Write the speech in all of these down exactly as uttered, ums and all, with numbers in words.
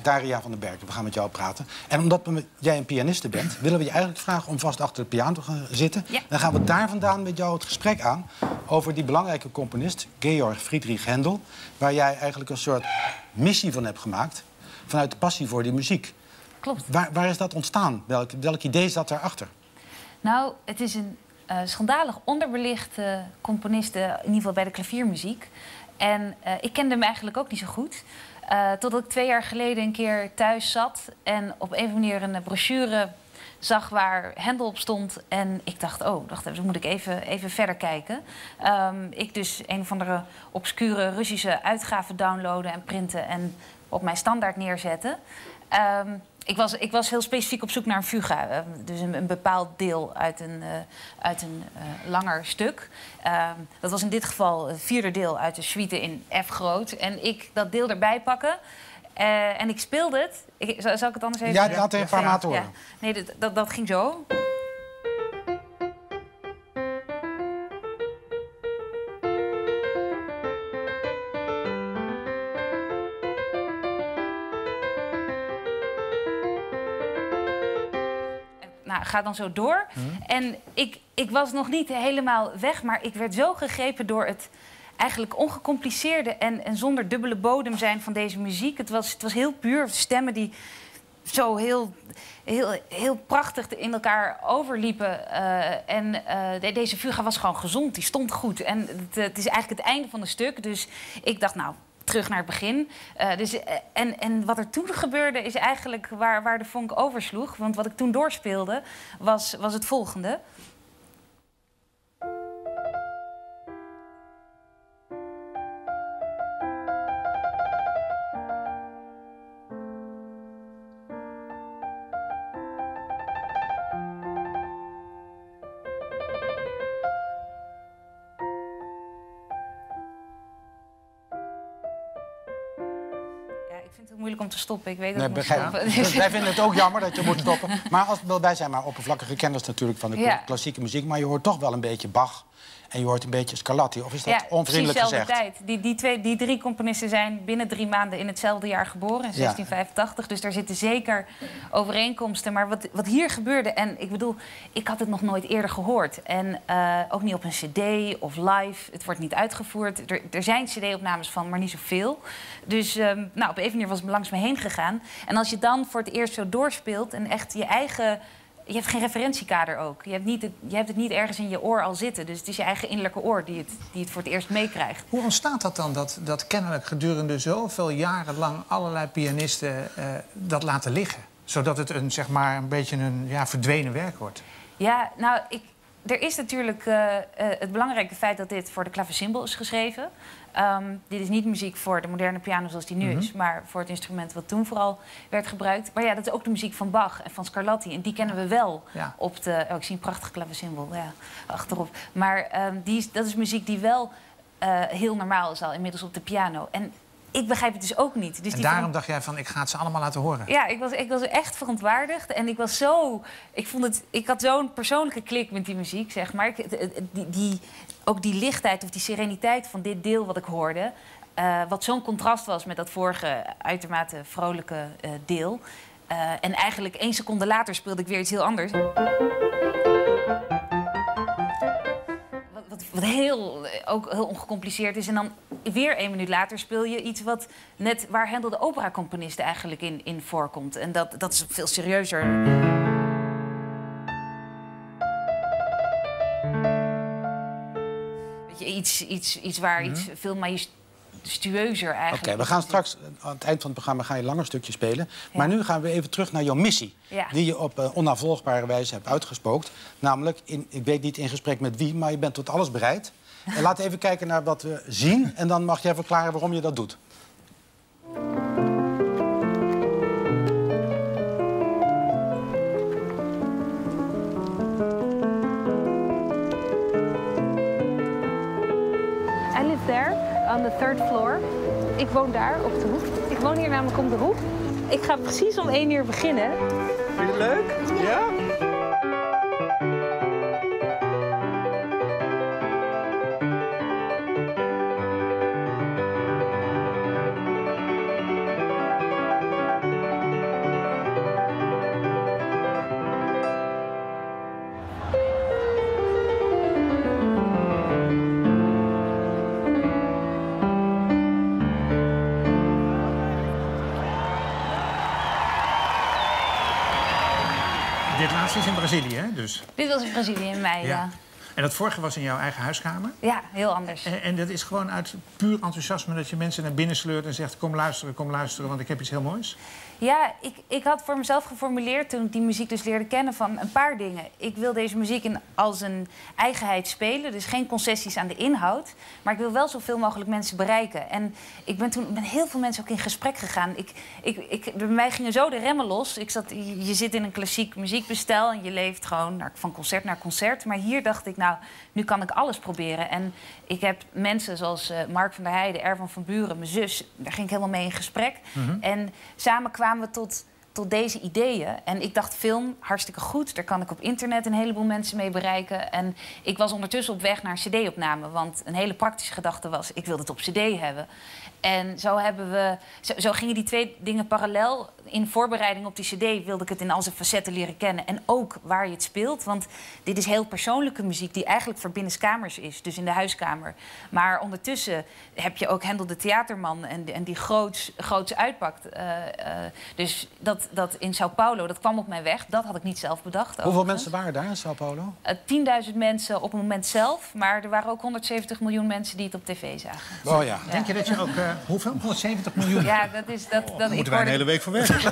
Daria van den Berg. We gaan met jou praten. En omdat we met, jij een pianiste bent, willen we je eigenlijk vragen om vast achter de piano te gaan zitten. Ja. Dan gaan we daar vandaan met jou het gesprek aan over die belangrijke componist, Georg Friedrich Händel, waar jij eigenlijk een soort missie van hebt gemaakt vanuit de passie voor die muziek. Klopt. Waar, waar is dat ontstaan? Welk, welk idee zat daarachter? Nou, het is een uh, schandalig onderbelichte componist, uh, in ieder geval bij de klaviermuziek. En uh, ik kende hem eigenlijk ook niet zo goed. Uh, totdat ik twee jaar geleden een keer thuis zat en op een of andere manier een brochure zag waar Händel op stond. En ik dacht, oh, dacht, dan moet ik even, even verder kijken. Um, ik dus een of andere obscure Russische uitgave downloaden en printen en op mijn standaard neerzetten. Um, ik, was, ik was heel specifiek op zoek naar een fuga. Uh, dus een, een bepaald deel uit een, uh, uit een uh, langer stuk. Uh, dat was in dit geval het vierde deel uit de suite in F groot. En ik dat deel erbij pakken. Uh, en ik speelde het. Ik, zal, zal ik het anders even... Ja, laat even een paar maten horen. Ja. Nee, dat, dat, dat ging zo. Nou, ga dan zo door. Hmm. En ik, ik was nog niet helemaal weg, maar ik werd zo gegrepen door het eigenlijk ongecompliceerde en, en zonder dubbele bodem zijn van deze muziek. Het was, het was heel puur, stemmen die zo heel, heel, heel prachtig in elkaar overliepen. Uh, en uh, de, deze fuga was gewoon gezond, die stond goed. En het, het is eigenlijk het einde van het stuk, dus ik dacht, nou, terug naar het begin. Uh, dus, uh, en, en wat er toen gebeurde is eigenlijk waar, waar de vonk oversloeg. Want wat ik toen doorspeelde was, was het volgende. Ik vind het moeilijk om te stoppen. Ik weet dat nee, ik moet stoppen. Dus wij vinden het ook jammer dat je moet stoppen. Maar als, wel, wij zijn maar oppervlakkige kenners natuurlijk van de ja. klassieke muziek. Maar je hoort toch wel een beetje Bach en je hoort een beetje Scarlatti. Of is dat ja, onvriendelijk gezegd? Tijd. Die, die, twee, die drie componisten zijn binnen drie maanden in hetzelfde jaar geboren, in zestien vijfentachtig. Ja. Dus daar zitten zeker overeenkomsten. Maar wat, wat hier gebeurde, en ik bedoel, ik had het nog nooit eerder gehoord. En uh, ook niet op een cd of live. Het wordt niet uitgevoerd. Er, er zijn cd-opnames van, maar niet zoveel. Dus um, nou, op een manier was het langs me heen gegaan. En als je dan voor het eerst zo doorspeelt en echt je eigen... Je hebt geen referentiekader ook. Je hebt, niet het, je hebt het niet ergens in je oor al zitten. Dus het is je eigen innerlijke oor die het, die het voor het eerst meekrijgt. Hoe ontstaat dat dan, dat, dat kennelijk gedurende zoveel jaren lang allerlei pianisten uh, dat laten liggen? Zodat het een, zeg maar, een beetje een ja, verdwenen werk wordt? Ja, nou, ik, er is natuurlijk uh, uh, het belangrijke feit dat dit voor de klavecimbal is geschreven. Um, dit is niet muziek voor de moderne piano zoals die nu mm-hmm. is, maar voor het instrument wat toen vooral werd gebruikt. Maar ja, dat is ook de muziek van Bach en van Scarlatti. En die kennen we wel ja. op de... Oh, ik zie een prachtige klavecimbal, ja, achterop. Maar um, die is, dat is muziek die wel uh, heel normaal is al inmiddels op de piano. En ik begrijp het dus ook niet. Dus en die daarom van... dacht jij van, ik ga het ze allemaal laten horen? Ja, ik was, ik was echt verontwaardigd. En ik was zo... Ik, vond het, ik had zo'n persoonlijke klik met die muziek, zeg maar. Ik, die, die, ook die lichtheid of die sereniteit van dit deel wat ik hoorde... Uh, wat zo'n contrast was met dat vorige uitermate vrolijke uh, deel. Uh, en eigenlijk één seconde later speelde ik weer iets heel anders. Wat, wat heel, ook heel ongecompliceerd is. En dan weer één minuut later speel je iets wat net waar Händel de operacomponist eigenlijk in, in voorkomt. En dat, dat is veel serieuzer. Weet je, iets, iets, iets waar mm-hmm. iets veel majestueuzer eigenlijk. Oké, okay, we gaan straks aan het eind van het programma gaan je langer stukje spelen. Ja. Maar nu gaan we even terug naar jouw missie. Ja. Die je op uh, onnavolgbare wijze hebt uitgespookt. Namelijk, in, ik weet niet in gesprek met wie, maar je bent tot alles bereid. En laten we even kijken naar wat we zien. En dan mag jij verklaren waarom je dat doet. I live there on the third floor. Ik woon daar op de hoek. Ik woon hier namelijk om de hoek. Ik ga precies om één uur beginnen. Vind je het leuk? Ja? Dit laatste is in Brazilië, hè? Dus. Dit was in Brazilië in mei, ja. ja. En dat vorige was in jouw eigen huiskamer? Ja, heel anders. En, en dat is gewoon uit puur enthousiasme dat je mensen naar binnen sleurt en zegt... kom luisteren, kom luisteren, want ik heb iets heel moois? Ja, ik, ik had voor mezelf geformuleerd toen ik die muziek dus leerde kennen van een paar dingen. Ik wil deze muziek in als een eigenheid spelen, dus geen concessies aan de inhoud. Maar ik wil wel zoveel mogelijk mensen bereiken. En ik ben toen met heel veel mensen ook in gesprek gegaan. Ik, ik, ik, bij mij gingen zo de remmen los. Ik zat, je, je zit in een klassiek muziekbestel en je leeft gewoon naar, van concert naar concert. Maar hier dacht ik, nou, nu kan ik alles proberen. En ik heb mensen zoals uh, Mark van der Heijden, Ervan van Buren, mijn zus, daar ging ik helemaal mee in gesprek. Mm-hmm. En samen kwamen we tot, tot deze ideeën. En ik dacht, film, hartstikke goed. Daar kan ik op internet een heleboel mensen mee bereiken. En ik was ondertussen op weg naar een cd-opname. Want een hele praktische gedachte was, ik wil het op cd hebben. En zo, hebben we, zo, zo gingen die twee dingen parallel. In voorbereiding op die cd wilde ik het in al zijn facetten leren kennen. En ook waar je het speelt. Want dit is heel persoonlijke muziek die eigenlijk voor binnenskamers is. Dus in de huiskamer. Maar ondertussen heb je ook Hendel de Theaterman. En, en die groots, groots uitpakt. Uh, uh, dus dat, dat in Sao Paulo, dat kwam op mijn weg. Dat had ik niet zelf bedacht. Hoeveel overigens. mensen waren daar in Sao Paulo? Uh, tienduizend mensen op het moment zelf. Maar er waren ook honderdzeventig miljoen mensen die het op tv zagen. Oh ja. Ja. Denk je dat je ook... Uh, hoeveel? honderdzeventig miljoen? Ja, dat is... Dat, dat, Daar ik moeten wij een hele week voor werken.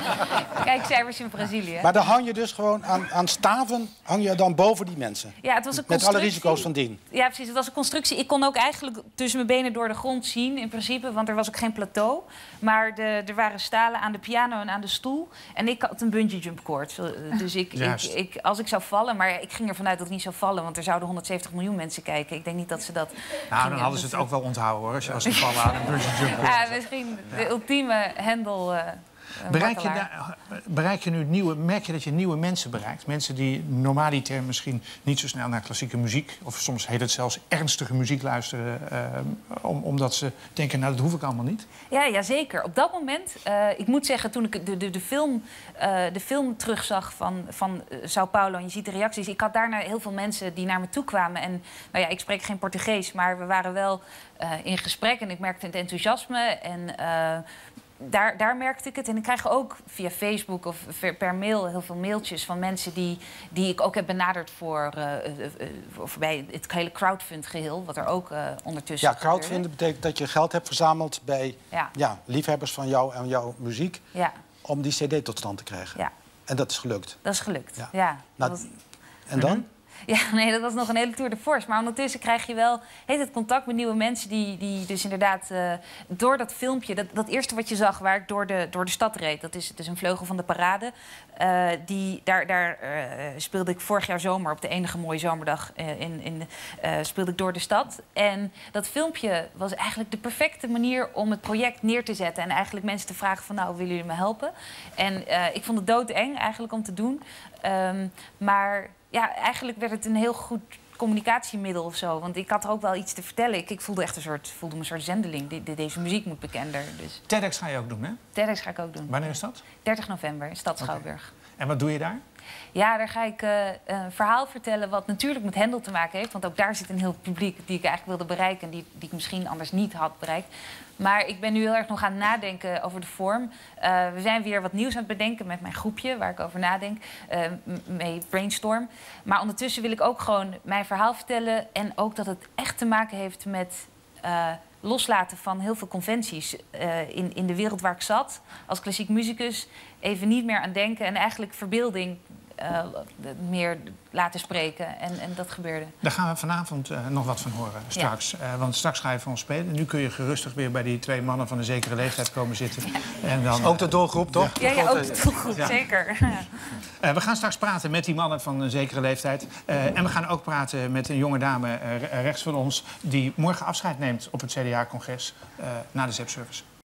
Kijk, cijfers in Brazilië. Maar dan hang je dus gewoon aan, aan staven, hang je dan boven die mensen? Ja, het was een met alle risico's van dien. Ja, precies. Het was een constructie. Ik kon ook eigenlijk tussen mijn benen door de grond zien, in principe. Want er was ook geen plateau. Maar de, er waren stalen aan de piano en aan de stoel. En ik had een bungee jump cord. Dus ik, ik, ik, als ik zou vallen... Maar ik ging ervan uit dat ik niet zou vallen. Want er zouden honderdzeventig miljoen mensen kijken. Ik denk niet dat ze dat... Nou, dan hadden ze het ook wel onthouden, hoor. Als je als ze vallen aan een bungee jump cord. Ja, misschien de ultieme hendel... Uh, Bereik je, daar, bereik je nu nieuwe, merk je dat je nieuwe mensen bereikt? Mensen die normaliter misschien niet zo snel naar klassieke muziek... of soms heet het zelfs ernstige muziek luisteren... Uh, om, omdat ze denken, nou, dat hoef ik allemaal niet? Ja, ja zeker. Op dat moment, uh, ik moet zeggen, toen ik de, de, de, film, uh, de film terugzag van, van Sao Paulo... en je ziet de reacties, ik had daarna heel veel mensen die naar me toe kwamen. En nou ja, ik spreek geen Portugees, maar we waren wel uh, in gesprek... en ik merkte het enthousiasme en... Uh, Daar, daar merkte ik het. En ik krijg ook via Facebook of per mail heel veel mailtjes van mensen die, die ik ook heb benaderd voor, uh, uh, uh, voor bij het hele crowdfund-geheel, wat er ook uh, ondertussen Ja, crowdfund betekent dat je geld hebt verzameld bij ja. Ja, liefhebbers van jou en jouw muziek ja. om die cd tot stand te krijgen. Ja. En dat is gelukt. Dat is gelukt, ja. ja. Nou, was... En dan? Ja, nee, dat was nog een hele tour de force. Maar ondertussen krijg je wel heet het contact met nieuwe mensen... die, die dus inderdaad uh, door dat filmpje... Dat, dat eerste wat je zag waar ik door de, door de stad reed... dat is, dus een vleugel van de parade. Uh, die, daar daar uh, speelde ik vorig jaar zomer... op de enige mooie zomerdag uh, in, in, uh, speelde ik door de stad. En dat filmpje was eigenlijk de perfecte manier... om het project neer te zetten. En eigenlijk mensen te vragen van... nou, willen jullie me helpen? En uh, ik vond het doodeng eigenlijk om te doen. Um, maar... Ja, eigenlijk werd het een heel goed communicatiemiddel of zo. Want ik had ook wel iets te vertellen. Ik, ik voelde echt een soort, voelde me een soort zendeling. De, de, deze muziek moet bekender. Dus. TEDx ga je ook doen, hè? TEDx ga ik ook doen. Wanneer is dat? dertig november in Stad Schouwburg. Okay. En wat doe je daar? Ja, daar ga ik uh, een verhaal vertellen wat natuurlijk met Hendel te maken heeft. Want ook daar zit een heel publiek die ik eigenlijk wilde bereiken... en die, die ik misschien anders niet had bereikt. Maar ik ben nu heel erg nog aan het nadenken over de vorm. Uh, we zijn weer wat nieuws aan het bedenken met mijn groepje... waar ik over nadenk, uh, mee brainstorm. Maar ondertussen wil ik ook gewoon mijn verhaal vertellen... en ook dat het echt te maken heeft met... Uh, loslaten van heel veel conventies uh, in, in de wereld waar ik zat... als klassiek muzikus, even niet meer aan denken... en eigenlijk verbeelding uh, meer laten spreken. En, en dat gebeurde. Daar gaan we vanavond uh, nog wat van horen, straks. Ja. Uh, want straks ga je voor ons spelen. Nu kun je gerustig weer bij die twee mannen van een zekere leeftijd komen zitten. Ja. En dan, ook de doelgroep, toch? Ja, ja, ook de doelgroep, ja. Zeker. Uh, we gaan straks praten met die mannen van een zekere leeftijd. Uh, en we gaan ook praten met een jonge dame uh, rechts van ons... die morgen afscheid neemt op het C D A-congres uh, na de Z E P-service.